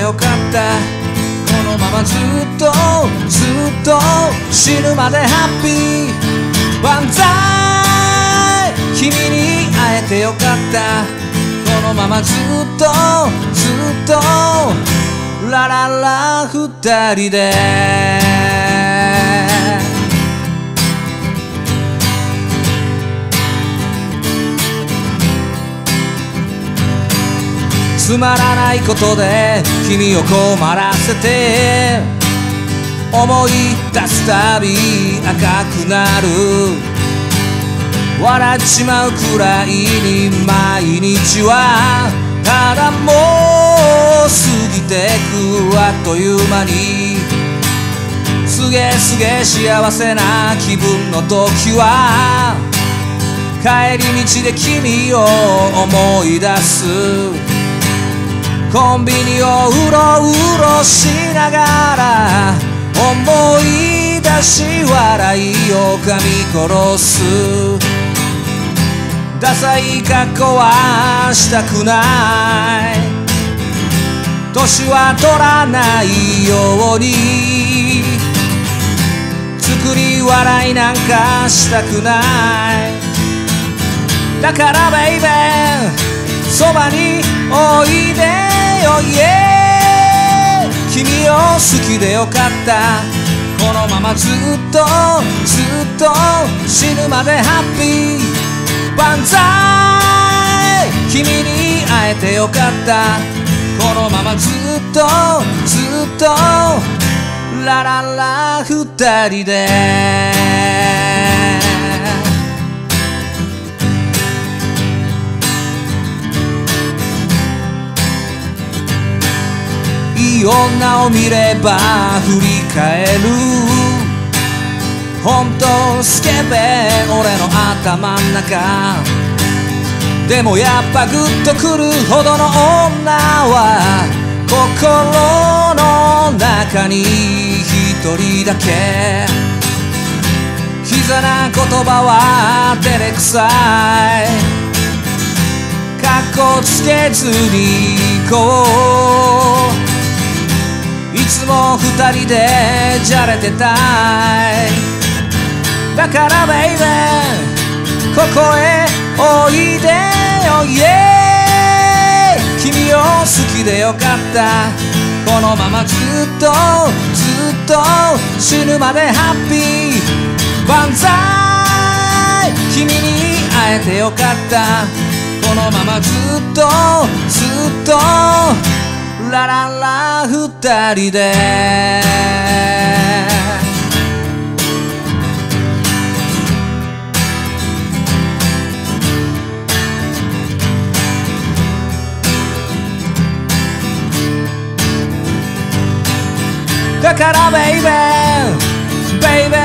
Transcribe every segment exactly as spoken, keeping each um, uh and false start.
よかった。このままずっとずっと死ぬまでハッピー万歳。君に会えてよかった。このままずっとずっとラララ二人でつまらないことで君を困らせて思い出すたび赤くなる。笑っちまうくらいに毎日はただもう過ぎてくあっという間に。すげすげ幸せな気分の時は帰り道で君を思い出す。コンビニをうろうろしながら思い出し笑いを噛み殺す。ダサい格好はしたくない。年は取らないように作り笑いなんかしたくない。だからベイベーそばにおいでよ、イエー。君を好きでよかった。このままずっとずっと死ぬまでハッピー万歳。君に会えてよかった。このままずっとずっとラララ二人でいい女を見れば振り返る。ほんとスケベ俺の頭ん中。でもやっぱグッとくるほどの女は心の中に一人だけ。キザな言葉は照れくさい。かっこつけずに行こう。いつも二人でじゃれてたい。だからベイベーここへおいでよ、イエー。君を好きでよかった。このままずっとずっと死ぬまでハッピー万歳。君に会えてよかった。このままずっとずっとラララ二人でだからベイベーベイベ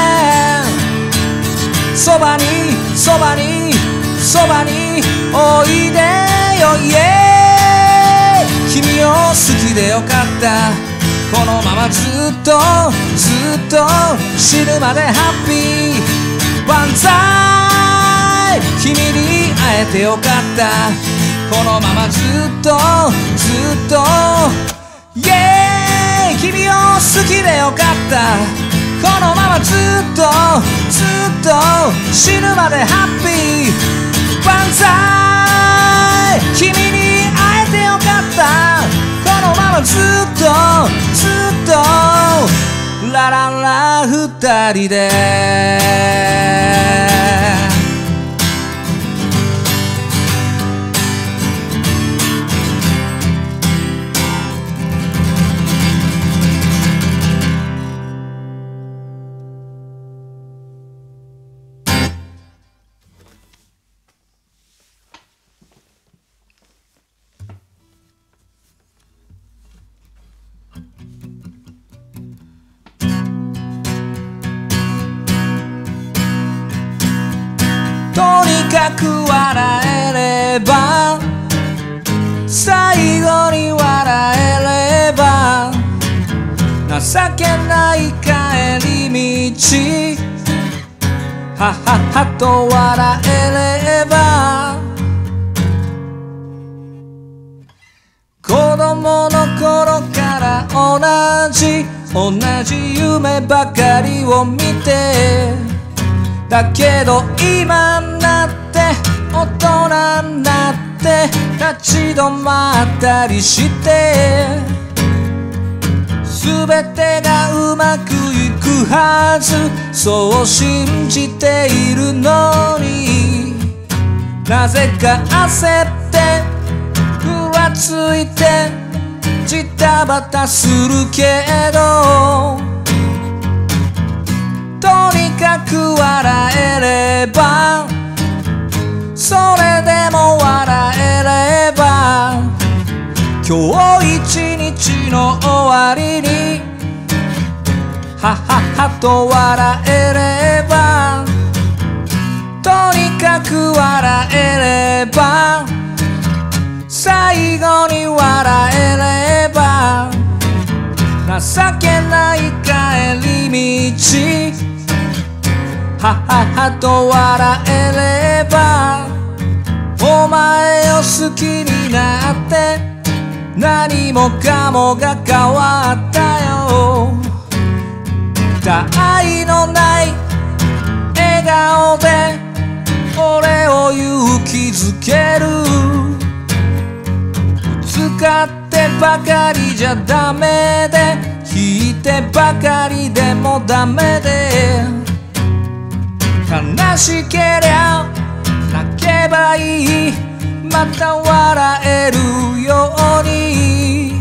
ーそばにそばにそばにおいでよ、イエー。君を好きでよかった。このままずっとずっと死ぬまでハッピー万歳。君に会えてよかった。このままずっとずっとイエーイ。君を好きでよかった。このままずっとずっと死ぬまでハッピー万歳。君に会えてよかった。このままずっとずっとラララ二人でとにかく笑えれば最後に笑えれば情けない帰り道はははと笑えれば子供の頃同じ夢ばかりを見て、だけど今になって大人になって立ち止まったりして、全てがうまくいくはずそう信じているのに、なぜか焦ってふらついてジタバタするけど、とにかく笑えれば、それでも笑えれば、今日一日の終わりにはははと笑えれば、とにかく笑えれば、最後に笑えれば、情けない帰り道はははと笑えれば、お前を好きになって何もかもが変わったよ。他愛のない笑顔で俺を勇気づける。使ってばかりじゃダメで、引いてばかりでもダメで、悲しけりゃ泣けばいい、また笑えるように。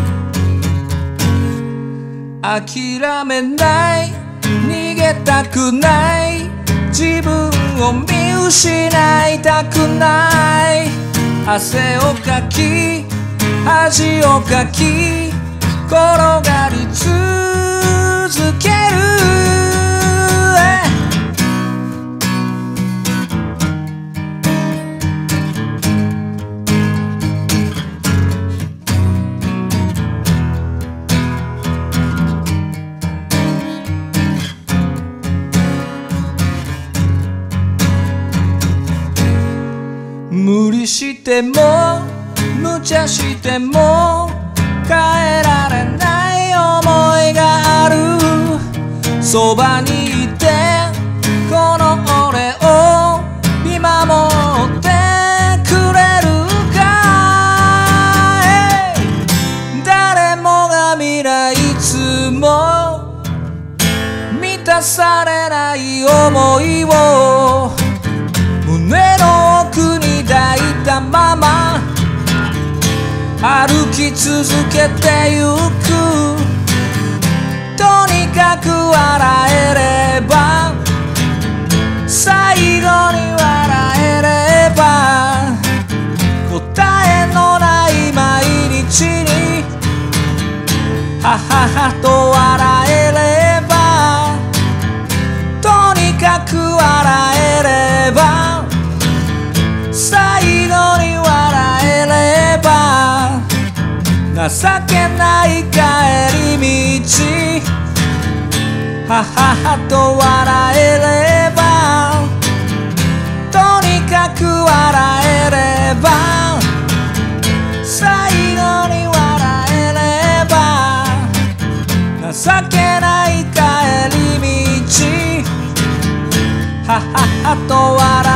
諦めない、逃げたくない、自分を見失いたくない。汗をかき恥をかき転がり続ける。無理しても無茶しても変えられない想いがある。そばにいてこの俺を見守ってくれるかい。誰もが皆いつも満たされない想いを胸の奥に抱いたまま歩き続けてゆく。とにかく笑えれば、最後に笑えれば、答えのない毎日にはははと笑えれば、とにかく笑えれば、最後に笑えれば、情けない帰り道はははと笑えれば、とにかく笑えれば、最後に笑えれば、情けない帰り道はははと笑えれば、